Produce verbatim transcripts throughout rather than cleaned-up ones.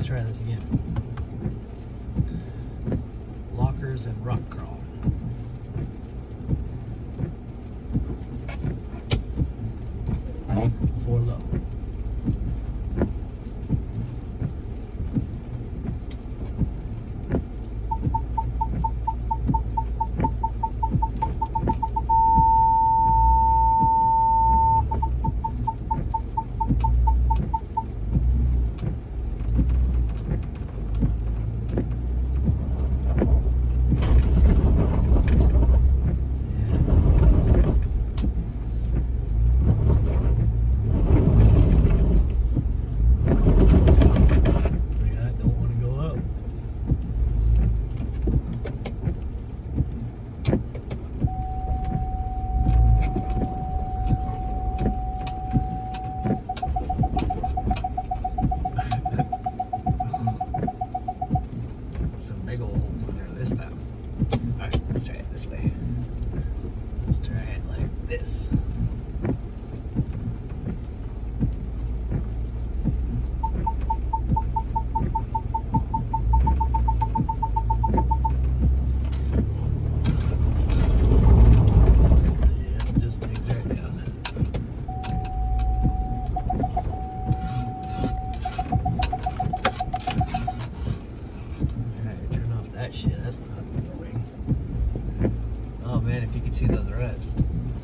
Let's try this again. Lockers and rock crawl. Four low. This. Yeah, just digs right down. Alright, turn off that shit. That's not annoying. Oh man, if you could see those ruts.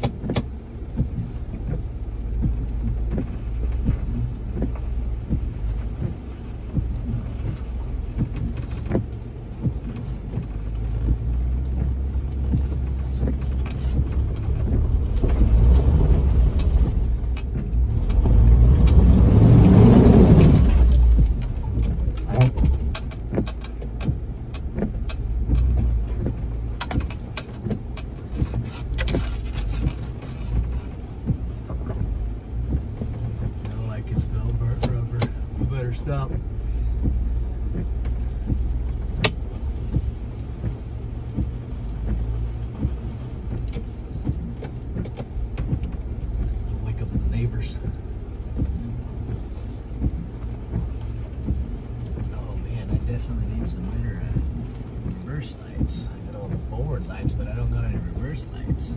Smell burnt rubber. We better stop. Wake up the neighbors. Oh man, I definitely need some better uh, reverse lights. I got all the forward lights, but I don't got any reverse lights.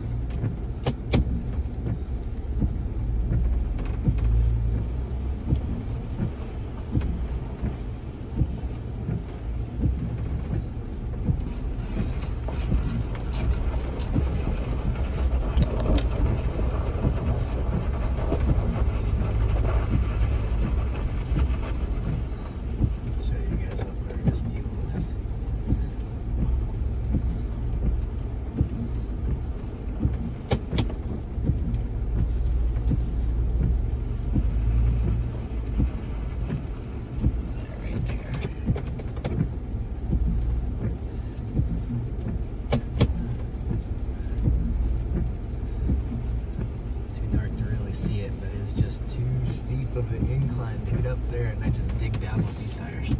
Of an incline to get up there, and I just dig down with these tires.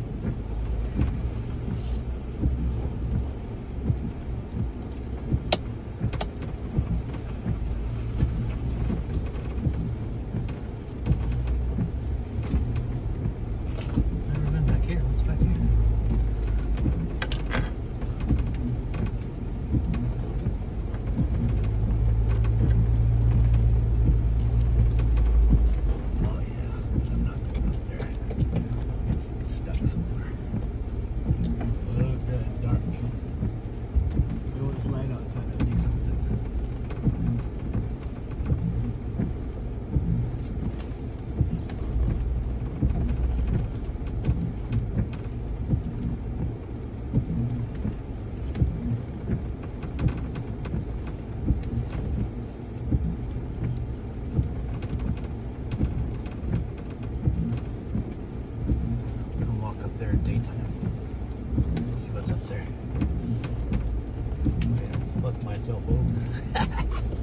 Never been back here. What's back here? Light outside, I need something. I'm gonna walk up there in daytime. See what's up there. Fuck myself over.